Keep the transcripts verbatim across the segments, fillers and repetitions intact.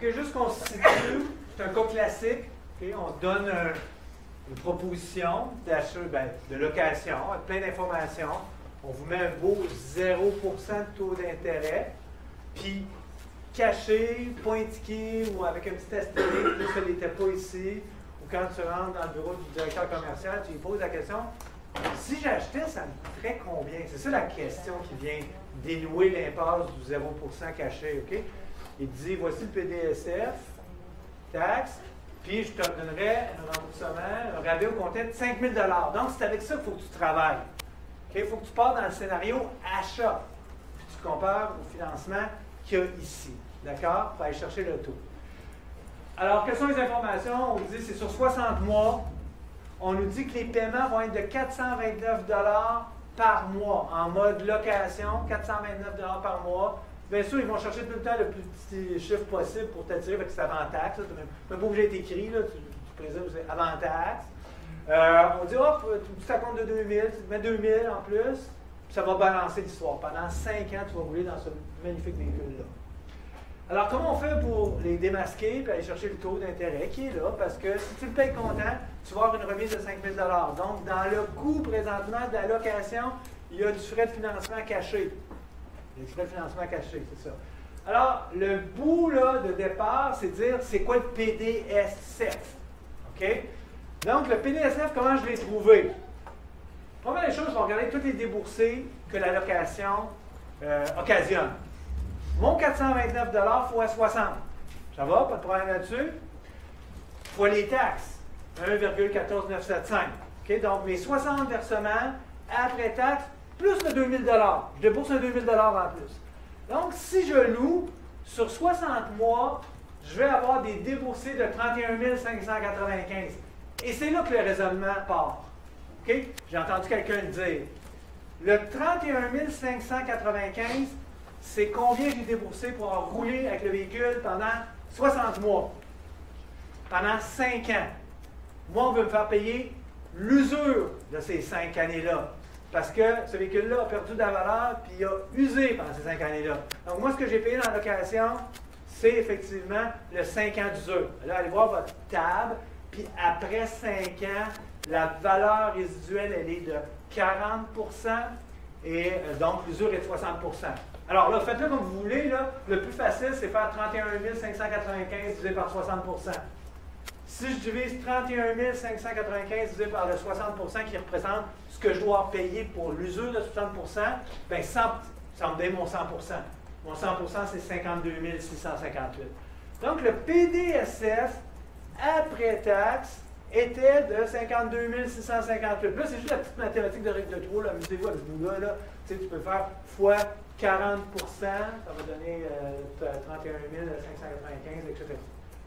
Okay, juste qu'on se situe, c'est un cas classique. Okay, on donne un, une proposition d'achat, ben, de location avec plein d'informations. On vous met un beau zéro pour cent de taux d'intérêt. Puis, caché, pas indiqué ou avec un petit astérisque, plus ça n'était pas ici. Ou quand tu rentres dans le bureau du directeur commercial, tu lui poses la question, si j'achetais, ça me coûterait combien? C'est ça la question qui vient dénouer l'impasse du zéro pour cent caché. Okay? Il dit, voici le P D S F, taxe, puis je te donnerais un remboursement, un rabais au complet de cinq mille dollars. Donc, c'est avec ça qu'il faut que tu travailles. Il okay? faut que tu partes dans le scénario achat, puis tu compares au financement qu'il y a ici. D'accord? Pour aller chercher le taux. Alors, quelles sont les informations? On nous dit c'est sur soixante mois. On nous dit que les paiements vont être de quatre cent vingt-neuf dollars par mois en mode location, quatre cent vingt-neuf dollars par mois. Bien sûr, ils vont chercher tout le temps le plus petit chiffre possible pour t'attirer, parce que c'est avant taxe. Tu n'es même pas obligé d'être écrit, là, tu, tu présumes que c'est avant taxe. Euh, on dit, hop, tu te compte de deux mille, tu te mets deux mille en plus, puis ça va balancer l'histoire. Pendant cinq ans, tu vas rouler dans ce magnifique véhicule-là. Alors, comment on fait pour les démasquer et aller chercher le taux d'intérêt qui est là? Parce que si tu le payes comptant, tu vas avoir une remise de cinq mille dollars. Donc, dans le coût présentement de la location, il y a du frais de financement caché. Il y a du frais de financement caché, c'est ça. Alors, le bout là, de départ, c'est de dire c'est quoi le P D S F. OK? Donc, le P D S F, comment je l'ai trouvé? Première des choses, je vais regarder tous les déboursés que la location euh, occasionne. Mon quatre cent vingt-neuf dollars fois soixante. Ça va? Pas de problème là-dessus? Fois les taxes. un virgule un quatre neuf sept cinq. Okay? Donc, mes soixante versements après taxes, plus le deux mille dollars. Je débourse un deux mille dollars en plus. Donc, si je loue, sur soixante mois, je vais avoir des déboursés de trente et un mille cinq cent quatre-vingt-quinze. Et c'est là que le raisonnement part. Okay? J'ai entendu quelqu'un dire. Le trente et un mille cinq cent quatre-vingt-quinze, c'est combien j'ai déboursé pour avoir roulé avec le véhicule pendant soixante mois. Pendant cinq ans. Moi, on veut me faire payer l'usure de ces cinq années-là. Parce que ce véhicule-là a perdu de la valeur puis il a usé pendant ces cinq années-là. Donc, moi, ce que j'ai payé dans la location, c'est effectivement le cinq ans d'usure. Là, allez voir votre table. Puis après cinq ans, la valeur résiduelle, elle est de quarante pour cent et euh, donc l'usure est de soixante pour cent. Alors là, faites-le comme vous voulez. Là. Le plus facile, c'est faire trente et un mille cinq cent quatre-vingt-quinze divisé par soixante pour cent. Si je divise trente et un mille cinq cent quatre-vingt-quinze divisé par le soixante pour cent qui représente ce que je dois payer pour l'usure de soixante pour cent, bien, ça me donne mon cent pour cent. Mon cent pour cent, c'est cinquante-deux mille six cent cinquante-huit. Donc, le P D S F, après taxe, était de cinquante-deux mille six cent cinquante-huit. Là, c'est juste la petite mathématique de règle de trop. Amusez-vous avec ce bout-là. Là. Tu sais, tu peux faire fois quarante pour cent, ça va donner euh, trente et un mille cinq cent quatre-vingt-quinze, et cetera.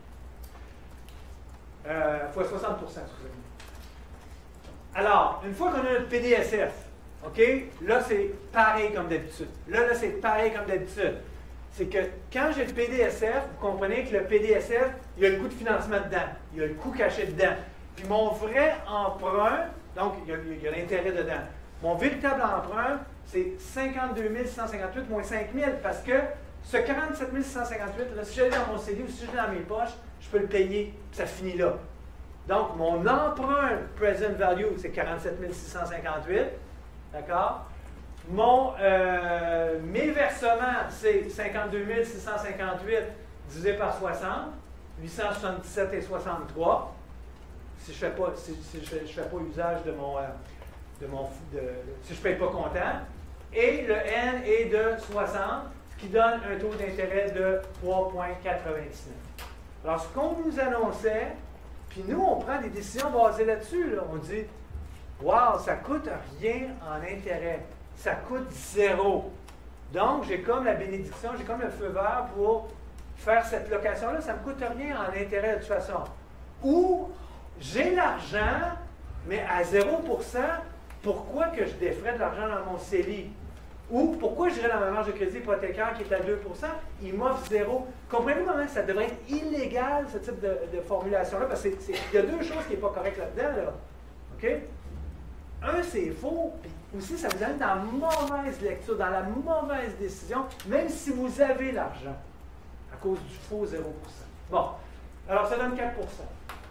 Euh, fois soixante pour cent, excusez-moi. Alors, une fois qu'on a notre P D S F, OK, là, c'est pareil comme d'habitude. Là, là, c'est pareil comme d'habitude. C'est que quand j'ai le P D S F, vous comprenez que le P D S F, il y a le coût de financement dedans, il y a le coût caché dedans. Puis mon vrai emprunt, donc il y a, il y a l'intérêt dedans. Mon véritable emprunt, c'est cinquante-deux mille six cent cinquante-huit moins cinq mille parce que ce quarante-sept mille six cent cinquante-huit, là, si je l'ai dans mon C D ou si je l'ai dans mes poches, je peux le payer, puis ça finit là. Donc, mon emprunt present value, c'est quarante-sept mille six cent cinquante-huit. D'accord? Mon, euh, mes versements, c'est cinquante-deux mille six cent cinquante-huit divisé par soixante, huit cent soixante-dix-sept et soixante-trois. Si je ne fais, si, si je, je fais pas usage de mon, euh, de mon de, si je ne paye pas comptant. Et le N est de soixante, ce qui donne un taux d'intérêt de trois virgule quatre-vingt-dix-neuf. Alors, ce qu'on nous annonçait, puis nous, on prend des décisions basées là-dessus. Là. On dit, wow, ça ne coûte rien en intérêt. Ça coûte zéro. Donc, j'ai comme la bénédiction, j'ai comme le feu vert pour faire cette location-là. Ça ne me coûte rien en intérêt de toute façon. Ou, j'ai l'argent, mais à zéro pour cent, pourquoi que je défrais de l'argent dans mon C E L I? Ou pourquoi j'irais dans ma marge de crédit hypothécaire qui est à deux pour cent, il m'offre zéro. Comprenez-vous comment ça devrait être illégal, ce type de, de formulation-là? Parce qu'il y a deux choses qui ne sont pas correctes là-dedans. Là. OK? Un, c'est faux, puis aussi, ça vous amène dans la mauvaise lecture, dans la mauvaise décision, même si vous avez l'argent. à cause du faux zéro pour cent. Bon, alors ça donne quatre pour cent.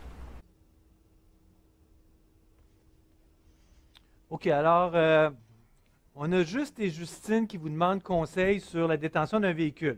OK, alors, euh, on a Juste et Justine qui vous demandent conseil sur la détention d'un véhicule.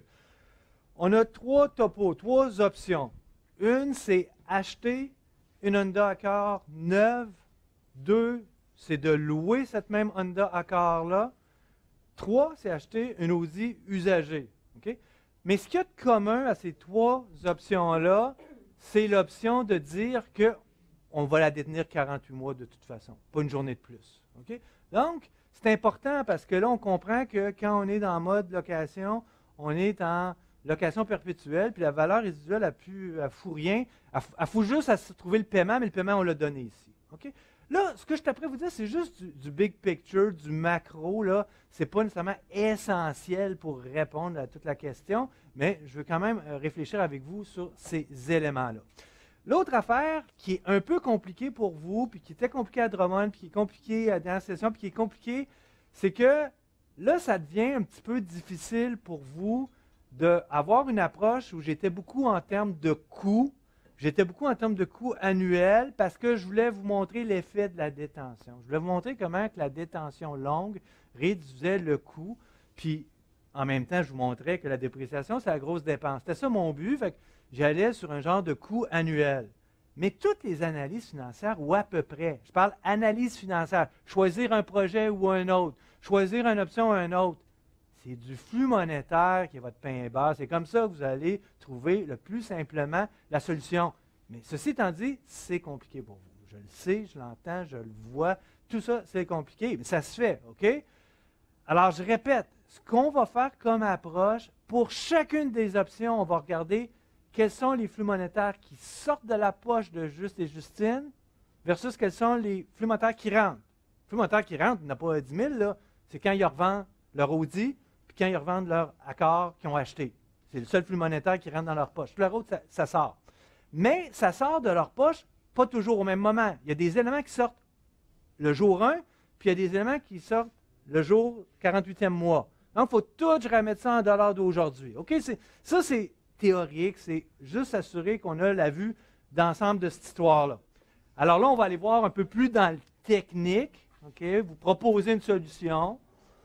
On a trois topos, trois options. Une, c'est acheter une Honda Accord neuve. Deux, c'est de louer cette même Honda Accord-là. Trois, c'est acheter une Audi usagée. Okay? Mais ce qu'il y a de commun à ces trois options-là, c'est l'option de dire qu'on va la détenir quarante-huit mois de toute façon, pas une journée de plus. Okay? Donc, c'est important parce que là, on comprend que quand on est dans le mode location, on est en location perpétuelle, puis la valeur résiduelle, elle ne fout rien. Elle, elle fout juste à se trouver le paiement, mais le paiement, on l'a donné ici. Okay? Là, ce que je t'apprête à vous dire, c'est juste du, du big picture, du macro. Ce n'est pas nécessairement essentiel pour répondre à toute la question, mais je veux quand même réfléchir avec vous sur ces éléments-là. L'autre affaire qui est un peu compliquée pour vous, puis qui était compliquée à Drummond, puis qui est compliquée à la session, puis qui est compliquée, c'est que là, ça devient un petit peu difficile pour vous d'avoir une approche où j'étais beaucoup en termes de coûts. J'étais beaucoup en termes de coûts annuels parce que je voulais vous montrer l'effet de la détention. Je voulais vous montrer comment que la détention longue réduisait le coût, puis en même temps, je vous montrais que la dépréciation, c'est la grosse dépense. C'était ça mon but, fait que j'allais sur un genre de coût annuel. Mais toutes les analyses financières, ou à peu près, je parle analyse financière, choisir un projet ou un autre, choisir une option ou un autre, c'est du flux monétaire qui est votre pain et beurre. C'est comme ça que vous allez trouver le plus simplement la solution. Mais ceci étant dit, c'est compliqué pour vous. Je le sais, je l'entends, je le vois. Tout ça, c'est compliqué, mais ça se fait, OK? Alors, je répète, ce qu'on va faire comme approche, pour chacune des options, on va regarder quels sont les flux monétaires qui sortent de la poche de Juste et Justine versus quels sont les flux monétaires qui rentrent. Les flux monétaires qui rentrent, il n'y en a pas dix mille, là. C'est quand ils revendent leur Audi, puis quand ils revendent leur Accord qu'ils ont acheté. C'est le seul flux monétaire qui rentre dans leur poche. Tout le reste, ça, ça sort. Mais ça sort de leur poche pas toujours au même moment. Il y a des éléments qui sortent le jour un, puis il y a des éléments qui sortent le jour quarante-huitième mois. Donc, il faut tout remettre ça en dollars d'aujourd'hui. OK? Ça, c'est théorique. C'est juste s'assurer qu'on a la vue d'ensemble de cette histoire-là. Alors là, on va aller voir un peu plus dans le technique. OK? Vous proposez une solution.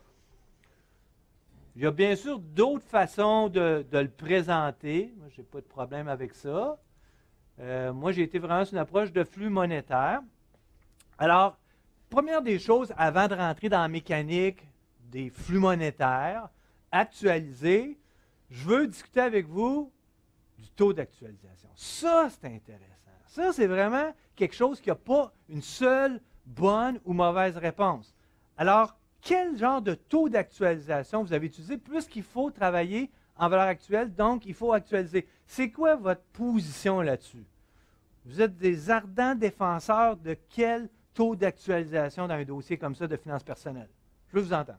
Il y a bien sûr d'autres façons de, de le présenter. Moi, je n'ai pas de problème avec ça. Euh, moi, j'ai été vraiment sur une approche de flux monétaire. Alors, première des choses, avant de rentrer dans la mécanique des flux monétaires actualisés, je veux discuter avec vous du taux d'actualisation. Ça, c'est intéressant. Ça, c'est vraiment quelque chose qui n'a pas une seule bonne ou mauvaise réponse. Alors, quel genre de taux d'actualisation vous avez utilisé, puisqu'il faut travailler en valeur actuelle, donc il faut actualiser. C'est quoi votre position là-dessus? Vous êtes des ardents défenseurs de quel taux d'actualisation dans un dossier comme ça de finances personnelles? Je veux vous entendre.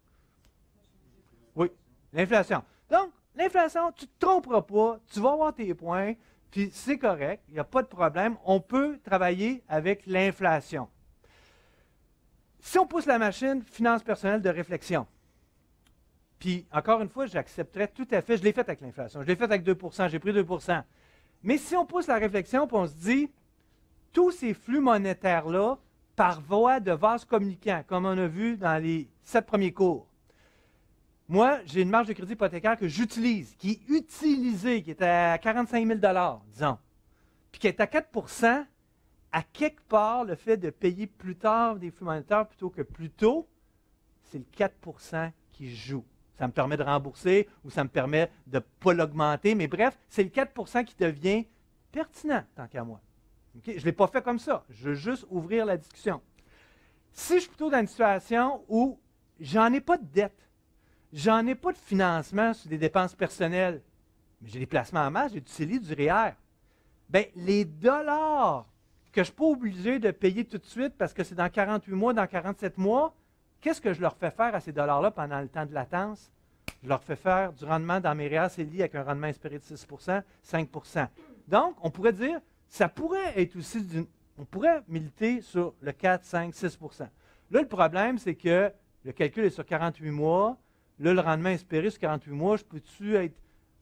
Oui, l'inflation. Donc, l'inflation, tu ne te tromperas pas, tu vas avoir tes points, puis c'est correct, il n'y a pas de problème. On peut travailler avec l'inflation. Si on pousse la machine finance personnelle de réflexion, puis encore une fois, j'accepterais tout à fait, je l'ai fait avec l'inflation, je l'ai fait avec deux pour cent, j'ai pris deux pour cent. Mais si on pousse la réflexion et on se dit, tous ces flux monétaires-là, par voie de vase communicant, comme on a vu dans les sept premiers cours, moi, j'ai une marge de crédit hypothécaire que j'utilise, qui est utilisée, qui est à quarante-cinq mille dollars, disons, puis qui est à quatre pour cent, à quelque part, le fait de payer plus tard des flux monétaires plutôt que plus tôt, c'est le quatre pour cent qui joue. Ça me permet de rembourser ou ça me permet de ne pas l'augmenter, mais bref, c'est le quatre pour cent qui devient pertinent, tant qu'à moi. Okay? Je ne l'ai pas fait comme ça. Je veux juste ouvrir la discussion. Si je suis plutôt dans une situation où j'en ai pas de dette, j'en ai pas de financement sur des dépenses personnelles, mais j'ai des placements en masse, j'ai du C E L I, du R E E R, bien, les dollars que je ne suis pas obligé de payer tout de suite parce que c'est dans quarante-huit mois, dans quarante-sept mois, qu'est-ce que je leur fais faire à ces dollars-là pendant le temps de latence? Je leur fais faire du rendement dans mes R E E R C E L I avec un rendement espéré de six pour cent, cinq pour cent. Donc, on pourrait dire, ça pourrait être aussi, d'une, on pourrait militer sur le quatre, cinq, six pour cent. Là, le problème, c'est que le calcul est sur quarante-huit mois. Là, le rendement espéré sur quarante-huit mois, je peux-tu être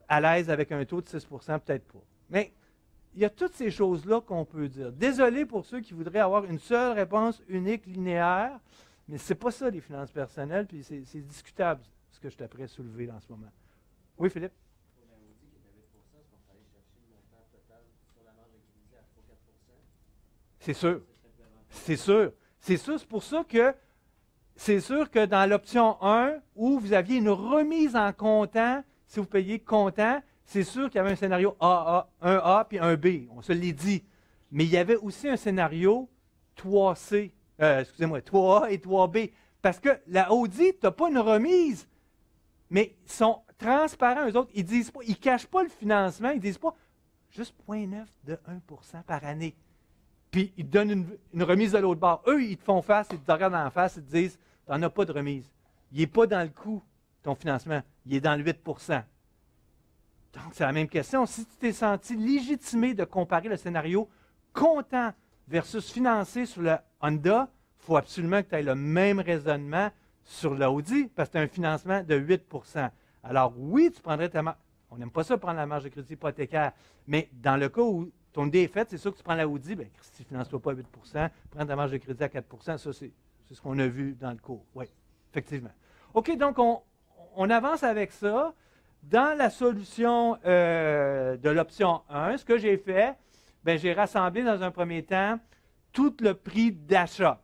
à l'aise avec un taux de six pour cent, peut-être pas. Mais il y a toutes ces choses-là qu'on peut dire. Désolé pour ceux qui voudraient avoir une seule réponse unique, linéaire, mais ce n'est pas ça les finances personnelles, puis c'est, c'est discutable ce que je t'apprête à soulever en ce moment. Oui, Philippe? Pour la Audi qui est à huit pour cent, est-ce qu'on peut aller chercher le montant total sur la marge de crédit à trois à quatre pour cent? C'est sûr. C'est sûr. C'est sûr, c'est pour ça que c'est sûr que dans l'option un, où vous aviez une remise en comptant, si vous payez comptant, c'est sûr qu'il y avait un scénario A A, un A puis un B. On se l'est dit. Mais il y avait aussi un scénario trois C. Euh, excusez-moi, trois A et trois B. Parce que la Audi, tu n'as pas une remise, mais ils sont transparents, eux autres. Ils disent pas, ils ne cachent pas le financement, ils ne disent pas juste zéro virgule neuf de un pour cent par année. Puis ils te donnent une, une remise de l'autre bord. Eux, ils te font face, ils te regardent en face, ils te disent tu n'en as pas de remise. Il n'est pas dans le coût, ton financement, il est dans le huit pour cent. Donc, c'est la même question. Si tu t'es senti légitimé de comparer le scénario comptant versus financé sur le Honda, il faut absolument que tu aies le même raisonnement sur l'Audi, parce que tu as un financement de huit pour cent. Alors, oui, tu prendrais ta marge. On n'aime pas ça prendre la marge de crédit hypothécaire, mais dans le cas où ton idée est faite, c'est sûr que tu prends l'Audi, bien, Christy, finance-toi pas à huit pour cent, prends ta marge de crédit à quatre pour cent, ça, c'est, c'est ce qu'on a vu dans le cours. Oui, effectivement. OK, donc, on, on avance avec ça. Dans la solution euh, de l'option un, ce que j'ai fait, bien, j'ai rassemblé dans un premier temps tout le prix d'achat.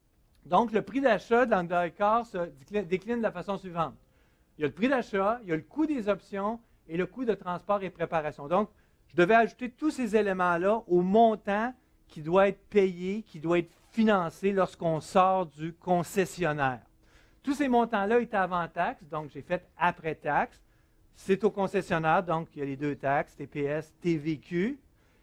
Donc, le prix d'achat dans le Daycar se décline de la façon suivante. Il y a le prix d'achat, il y a le coût des options et le coût de transport et préparation. Donc, je devais ajouter tous ces éléments-là au montant qui doit être payé, qui doit être financé lorsqu'on sort du concessionnaire. Tous ces montants-là étaient avant taxe, donc j'ai fait après taxe. C'est au concessionnaire, donc il y a les deux taxes, T P S, T V Q.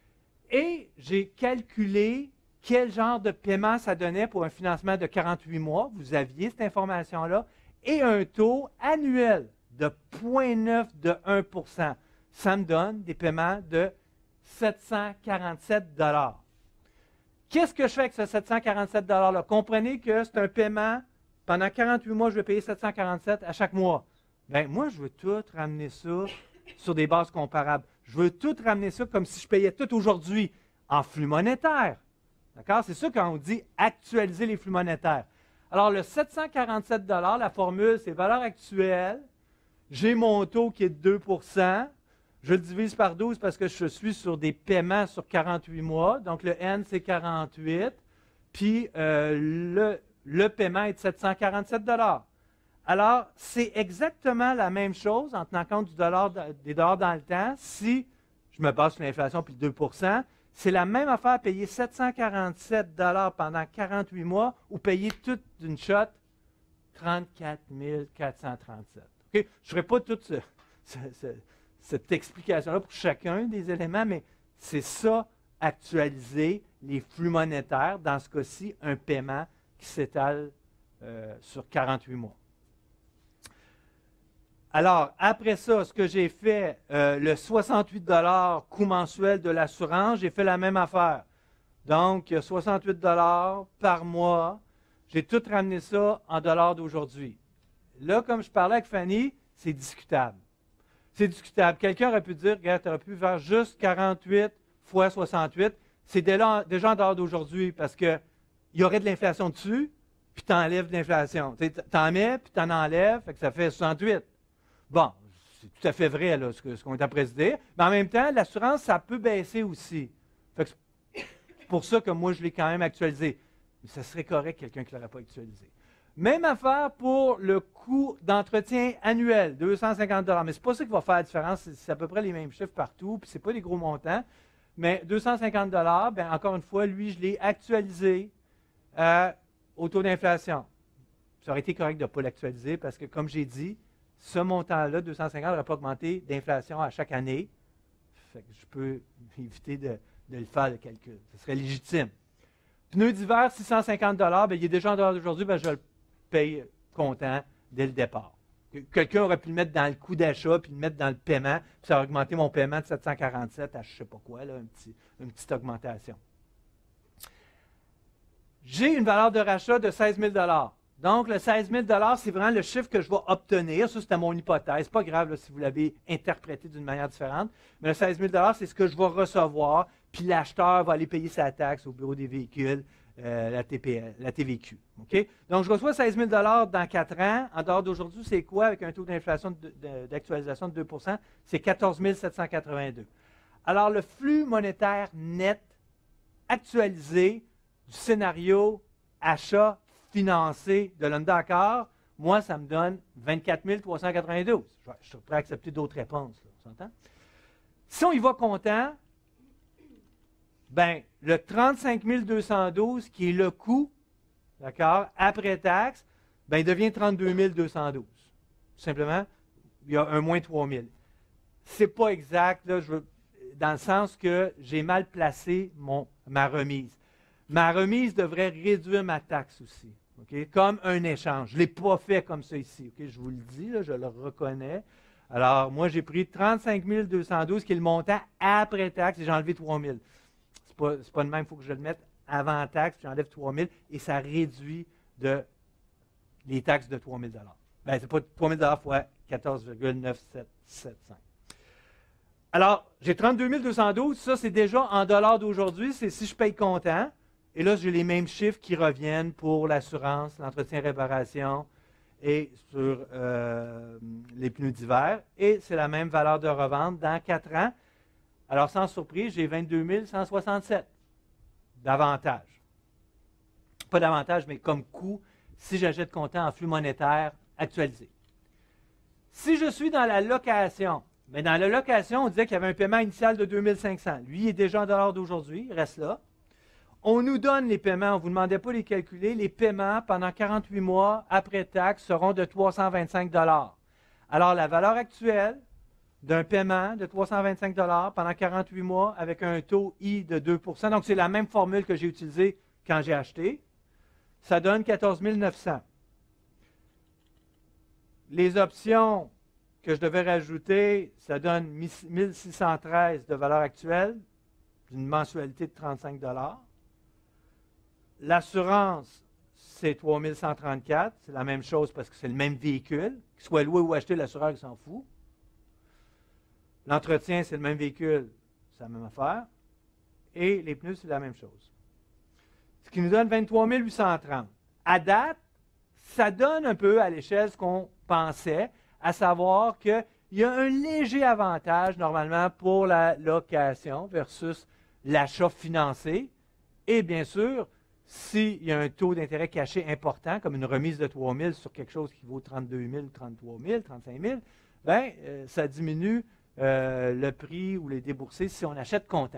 Et j'ai calculé quel genre de paiement ça donnait pour un financement de quarante-huit mois. Vous aviez cette information-là. Et un taux annuel de zéro virgule neuf de un pour cent. Ça me donne des paiements de sept cent quarante-sept dollars. Qu'est-ce que je fais avec ce sept cent quarante-sept dollars-là? Comprenez que c'est un paiement, pendant quarante-huit mois, je vais payer sept cent quarante-sept dollars à chaque mois. Bien, moi, je veux tout ramener ça sur des bases comparables. Je veux tout ramener ça comme si je payais tout aujourd'hui en flux monétaire. D'accord? C'est ça quand on dit actualiser les flux monétaires. Alors, le sept cent quarante-sept dollars, la formule, c'est valeur actuelle. J'ai mon taux qui est de deux pour cent. Je le divise par douze parce que je suis sur des paiements sur quarante-huit mois. Donc, le N, c'est quarante-huit. Puis, euh, le, le paiement est de sept cent quarante-sept dollars. Alors, c'est exactement la même chose en tenant compte du dollar, des dollars dans le temps. Si je me base sur l'inflation puis le deux pour cent, c'est la même affaire à payer sept cent quarante-sept dollars pendant quarante-huit mois ou payer toute d'une shot trente-quatre mille quatre cent trente-sept. Okay? Je ne ferai pas toute ce, ce, ce, cette explication-là pour chacun des éléments, mais c'est ça, actualiser les flux monétaires, dans ce cas-ci, un paiement qui s'étale euh, sur quarante-huit mois. Alors, après ça, ce que j'ai fait, euh, le soixante-huit dollars coût mensuel de l'assurance, j'ai fait la même affaire. Donc, soixante-huit dollars par mois. J'ai tout ramené ça en dollars d'aujourd'hui. Là, comme je parlais avec Fanny, c'est discutable. C'est discutable. Quelqu'un aurait pu dire, regarde, tu aurais pu faire juste quarante-huit fois soixante-huit. C'est déjà, déjà en dollars d'aujourd'hui parce qu'il y aurait de l'inflation dessus, puis tu enlèves de l'inflation. Tu en mets, puis tu en enlèves, fait que ça fait soixante-huit. Bon, c'est tout à fait vrai là, ce, que, ce qu'on est après se dire, mais en même temps, l'assurance, ça peut baisser aussi. Fait que c'est pour ça que moi, je l'ai quand même actualisé. Mais ça serait correct quelqu'un qui ne l'aurait pas actualisé. Même affaire pour le coût d'entretien annuel, deux cent cinquante dollars. Mais ce n'est pas ça qui va faire la différence, c'est, c'est à peu près les mêmes chiffres partout, puis ce n'est pas des gros montants. Mais deux cent cinquante dollars, bien, encore une fois, lui, je l'ai actualisé euh, au taux d'inflation. Ça aurait été correct de ne pas l'actualiser parce que, comme j'ai dit, ce montant-là, deux cent cinquante, n'aurait pas augmenté d'inflation à chaque année. Fait que je peux éviter de, de le faire, le calcul. Ce serait légitime. Pneus d'hiver, six cent cinquante dollars, bien, il est déjà en dollars d'aujourd'hui, bien, je le paye comptant dès le départ. Quelqu'un aurait pu le mettre dans le coût d'achat, puis le mettre dans le paiement, puis ça aurait augmenté mon paiement de sept cent quarante-sept à je ne sais pas quoi, là, un petit, une petite augmentation. J'ai une valeur de rachat de seize mille dollars. Donc, le seize mille dollars, c'est vraiment le chiffre que je vais obtenir. Ça, c'était mon hypothèse. Pas grave là, si vous l'avez interprété d'une manière différente. Mais le seize mille dollars, c'est ce que je vais recevoir. Puis l'acheteur va aller payer sa taxe au bureau des véhicules, euh, la, T P L, la T V Q. Okay? Donc, je reçois seize mille dollars dans quatre ans. En dehors d'aujourd'hui, c'est quoi avec un taux d'inflation d'actualisation de deux pour cent? C'est quatorze mille sept cent quatre-vingt-deux. Alors, le flux monétaire net actualisé du scénario achat financé de l'Honda Accord, moi, ça me donne vingt-quatre mille trois cent quatre-vingt-douze. Je, je suis prêt à accepter d'autres réponses, là, on s'entend? Si on y va comptant, ben, le trente-cinq mille deux cent douze, qui est le coût, d'accord, après taxe, ben, il devient trente-deux mille deux cent douze. Tout simplement, il y a un moins trois mille. C'est pas exact, là, je veux, dans le sens que j'ai mal placé mon, ma remise. Ma remise devrait réduire ma taxe aussi, okay, comme un échange. Je ne l'ai pas fait comme ça ici, okay, je vous le dis, là, je le reconnais. Alors, moi, j'ai pris trente-cinq mille deux cent douze, qui est le montant après taxe, et j'ai enlevé trois mille. Ce n'est pas, pas le même, il faut que je le mette avant taxe, puis j'enlève trois mille, et ça réduit de, les taxes de trois mille dollars. Bien, ce n'est pas trois mille dollars fois quatorze virgule neuf sept sept cinq. Alors, j'ai trente-deux mille deux cent douze, ça, c'est déjà en dollars d'aujourd'hui, c'est si je paye comptant. Et là, j'ai les mêmes chiffres qui reviennent pour l'assurance, l'entretien, réparation et sur euh, les pneus d'hiver. Et c'est la même valeur de revente dans quatre ans. Alors, sans surprise, j'ai vingt-deux mille cent soixante-sept d'avantage. Pas d'avantage, mais comme coût, si j'achète comptant en flux monétaire actualisé. Si je suis dans la location, mais dans la location, on disait qu'il y avait un paiement initial de deux mille cinq cents. Lui, il est déjà en dollars d'aujourd'hui, il reste là. On nous donne les paiements, on ne vous demandait pas de les calculer. Les paiements pendant quarante-huit mois après taxe seront de trois cent vingt-cinq dollars. Alors, la valeur actuelle d'un paiement de trois cent vingt-cinq dollars pendant quarante-huit mois avec un taux I de deux pour cent, donc c'est la même formule que j'ai utilisée quand j'ai acheté, ça donne quatorze mille neuf cents. Les options que je devais rajouter, ça donne mille six cent treize de valeur actuelle, d'une mensualité de trente-cinq dollars. L'assurance, c'est trois mille cent trente-quatre. C'est la même chose parce que c'est le même véhicule. Qu'il soit loué ou acheté, l'assureur, il s'en fout. L'entretien, c'est le même véhicule. C'est la même affaire. Et les pneus, c'est la même chose. Ce qui nous donne vingt-trois mille huit cent trente. À date, ça donne un peu à l'échelle ce qu'on pensait, à savoir qu'il y a un léger avantage, normalement, pour la location versus l'achat financé. Et bien sûr, s'il y a un taux d'intérêt caché important, comme une remise de trois mille sur quelque chose qui vaut trente-deux mille, trente-trois mille, trente-cinq mille, bien, euh, ça diminue euh, le prix ou les déboursés si on achète comptant.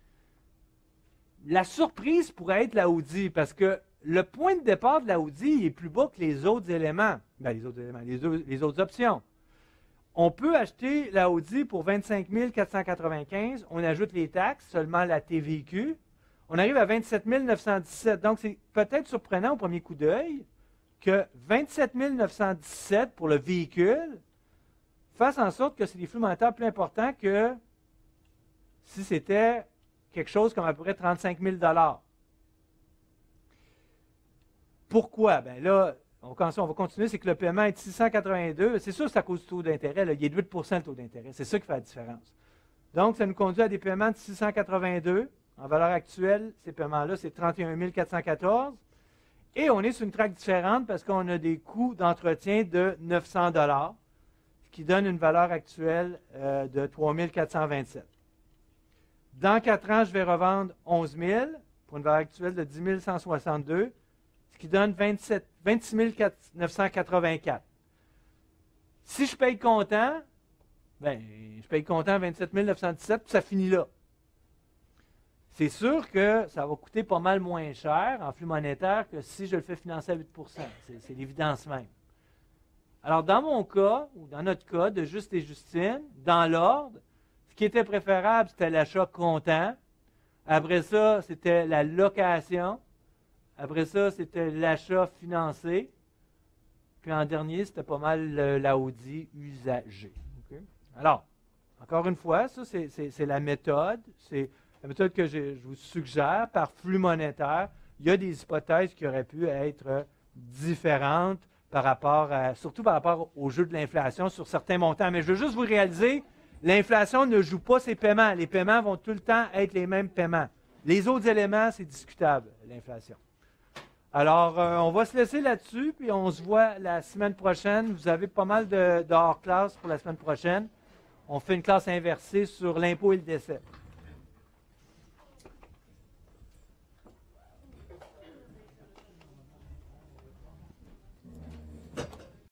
La surprise pourrait être la Audi, parce que le point de départ de la Audi est plus bas que les autres éléments. Bien, les autres éléments, les, autres, les autres options. On peut acheter la Audi pour vingt-cinq mille quatre cent quatre-vingt-quinze, on ajoute les taxes, seulement la T V Q. On arrive à vingt-sept mille neuf cent dix-sept. Donc, c'est peut-être surprenant au premier coup d'œil que vingt-sept mille neuf cent dix-sept pour le véhicule fasse en sorte que c'est des flux monétaires plus importants que si c'était quelque chose comme à peu près trente-cinq mille dollars. Pourquoi? Bien là, on, on va continuer, c'est que le paiement est de six cent quatre-vingt-deux. C'est sûr que c'est à cause du taux d'intérêt. Il est de huit pour cent le taux d'intérêt. C'est ça qui fait la différence. Donc, ça nous conduit à des paiements de six cent quatre-vingt-deux. En valeur actuelle, ces paiements-là, c'est trente et un mille quatre cent quatorze. Et on est sur une traque différente parce qu'on a des coûts d'entretien de neuf cents dollars, ce qui donne une valeur actuelle euh, de trois mille quatre cent vingt-sept. Dans quatre ans, je vais revendre onze mille pour une valeur actuelle de dix mille cent soixante-deux, ce qui donne vingt-six mille neuf cent quatre-vingt-quatre. Si je paye comptant, ben, je paye comptant vingt-sept mille neuf cent dix-sept, puis ça finit là. C'est sûr que ça va coûter pas mal moins cher en flux monétaire que si je le fais financer à huit pour cent. C'est, c'est l'évidence même. Alors, dans mon cas, ou dans notre cas de Juste et Justine, dans l'ordre, ce qui était préférable, c'était l'achat comptant. Après ça, c'était la location. Après ça, c'était l'achat financé. Puis en dernier, c'était pas mal la Audi usagée. Okay? Alors, encore une fois, ça, c'est, c'est, c'est la méthode. C'est la méthode que je, je vous suggère par flux monétaire. Il y a des hypothèses qui auraient pu être différente par rapport à, surtout par rapport au jeu de l'inflation sur certains montants. Mais je veux juste vous réaliser, l'inflation ne joue pas ses paiements. Les paiements vont tout le temps être les mêmes paiements. Les autres éléments, c'est discutable, l'inflation. Alors, euh, on va se laisser là-dessus, puis on se voit la semaine prochaine. Vous avez pas mal de, de hors-classe pour la semaine prochaine. On fait une classe inversée sur l'impôt et le décès.